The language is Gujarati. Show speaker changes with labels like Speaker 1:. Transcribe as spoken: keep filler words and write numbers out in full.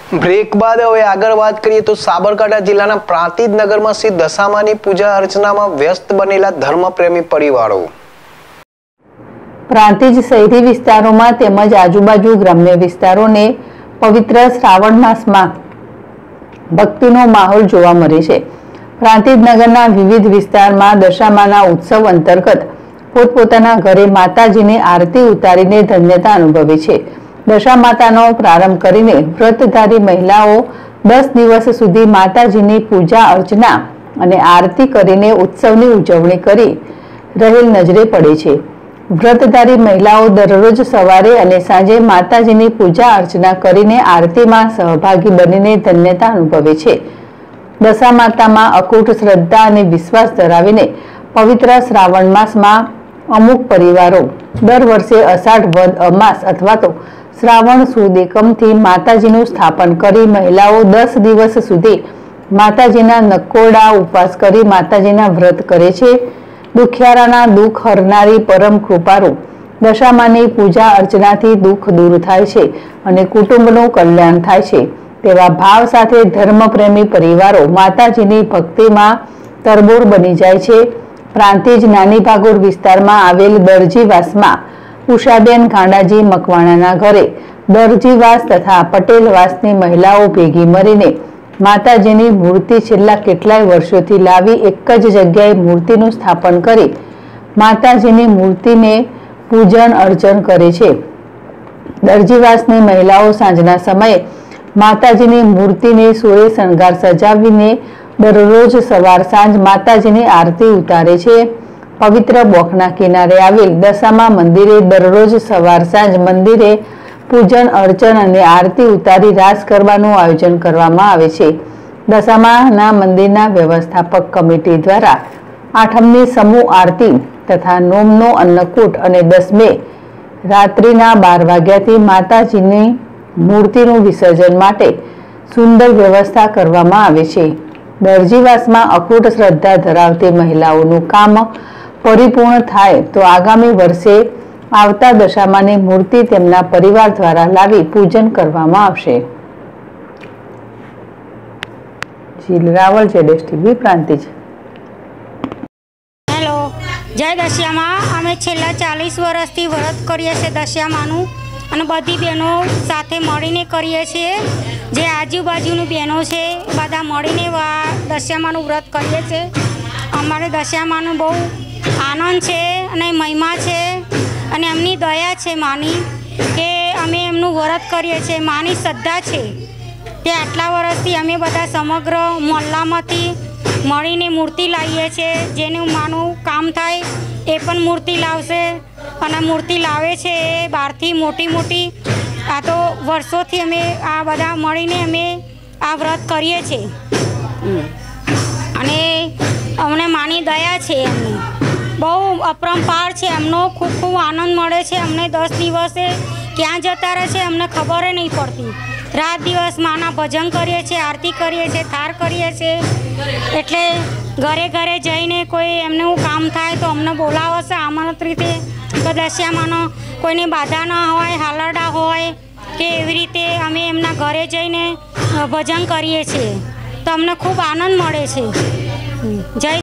Speaker 1: બ્રેક બાદ હવે આગળ વાત કરીએ તો સાબરકાંઠા જિલ્લાના પ્રાંતિજ નગરમાં શ્રી દશામાની પૂજા અર્ચનામાં વ્યસ્ત બનેલા ધર્મપ્રેમી પરિવારો
Speaker 2: પ્રાંતિજ શહેરી વિસ્તારોમાં તેમજ આજુબાજુ ગ્રામ્ય વિસ્તારોને પવિત્ર શ્રાવણ માસમાં ભક્તિનો માહોલ જોવા મળે છે। પ્રાંતિજ નગરના વિવિધ વિસ્તારમાં દશામાના ઉત્સવ અંતર્ગત પોતપોતાના ઘરે માતાજીની આરતી ઉતારીને ધન્યતા અનુભવે છે। દશા માતાનો પ્રારંભ કરીને વ્રતધારી મહિલાઓ દસ દિવસ સુધી માતાજીની પૂજા અર્ચના અને આરતી કરીને ઉત્સવની ઉજવણી કરી રહેલ નજરે પડે છે। વ્રતધારી મહિલાઓ દરરોજ સવારે અને સાંજે માતાજીની પૂજા અર્ચના કરીને આરતીમાં સહભાગી બનીને ધન્યતા અનુભવે છે। દશા માતામાં અકૂટ શ્રદ્ધા અને વિશ્વાસ ધરાવીને પવિત્ર શ્રાવણ માસમાં અમુક પરિવારો દર વર્ષે અષાઢ વદ અમાસ અથવા તો શ્રાવણ સુદ એકમથી માતાજીનું સ્થાપન કરી મહિલાઓ દસ દિવસ સુધી માતાજીના નકોરડા ઉપવાસ કરી માતાજીના વ્રત કરે છે। દુખિયારાના દુઃખ હરનારી પરમ કૃપાળુ દશામાની પૂજા અર્ચનાથી દુઃખ દૂર થાય છે અને કુટુંબનું કલ્યાણ થાય છે તેવા ભાવ સાથે ધર્મપ્રેમી પરિવારો માતાજીની ભક્તિમાં તરબોળ બની જાય છે। પ્રાંતિજ નાની ભાગોળ વિસ્તારમાં આવેલ દરજીવાસમાં ઉષાબેન ગાંડાજી મકવાણાના ઘરે દરજીવાસ તથા પટેલવાસની મહિલાઓ ભેગી મળીને માતાજીની મૂર્તિ છેલ્લા કેટલાય વર્ષોથી લાવી એક જ જગ્યાએ મૂર્તિનું સ્થાપન કરી માતાજીની મૂર્તિને પૂજન અર્ચન કરે છે। દરજીવાસની મહિલાઓ સાંજના સમયે માતાજીની મૂર્તિને સોળે શણગાર સજાવીને દરરોજ સવાર સાંજ માતાજીની આરતી ઉતારે છે। પવિત્ર બોખના કિનારે આવેલ દશામા મંદિરે દરરોજ સવાર સાંજ મંદિરે પૂજન અર્ચન અને આરતી ઉતારી રાસ કરવાનું આયોજન કરવામાં આવે છે। દશામાના મંદિરના વ્યવસ્થાપક કમિટી દ્વારા આઠમની સમૂહ આરતી તથા નોમનો અન્નકૂટ અને દસમે રાત્રિના બાર વાગ્યાથી માતાજીની મૂર્તિનું વિસર્જન માટે સુંદર વ્યવસ્થા કરવામાં આવે છે। દરજીવાસમાં અખૂટ શ્રદ્ધા ધરાવતી મહિલાઓનું કામ પરિપૂર્ણ થાય તો આગામી વર્ષે આવતા દશામાની મૂર્તિ તેમના પરિવાર દ્વારા લાવી પૂજન કરવામાં આવશે। જીલ રાવલ જેડેશ ટીવી પ્રાંતિજ।
Speaker 3: હેલો, જય દશામા। અમે છેલ્લા ચાલીસ વર્ષથી વ્રત કરીએ છીએ દશામાનું અને બધી બહેનો સાથે મળીને કરીએ છીએ। જે આજુબાજુની બહેનો છે બધા મળીને દશામાનું વ્રત કરીએ છીએ। અમારે દશામાનો બહુ આનંદ છે અને મહિમા છે અને એમની દયા છે માની કે અમે એમનું વ્રત કરીએ છીએ। માની શ્રદ્ધા છે તે આટલા વર્ષથી અમે બધા સમગ્ર મોહલ્લામાંથી મળીને મૂર્તિ લાવીએ છીએ। જેનું માનું કામ થાય એ પણ મૂર્તિ લાવશે અને મૂર્તિ લાવે છે એ બહારથી મોટી મોટી આ તો વર્ષોથી અમે આ બધા મળીને અમે આ વ્રત કરીએ છીએ અને અમને માની દયા છે એમની બહુ અપરંપાર છે। એમનો ખૂબ ખૂબ આનંદ મળે છે અમને। દસ દિવસે ક્યાં જતા રહે છે અમને ખબર નહીં પડતી। રાત દિવસ માના ભજન કરીએ છીએ, આરતી કરીએ છીએ, થાર કરીએ છીએ। એટલે ઘરે ઘરે જઈને કોઈ એમનું કામ થાય તો અમને બોલાવે છે આમંત્રિત રીતે તો દશામાનો કોઈને બાધા ન હોય, હાલરડા હોય કે એવી રીતે અમે એમના ઘરે જઈને ભજન કરીએ છીએ તો અમને ખૂબ આનંદ મળે છે। જય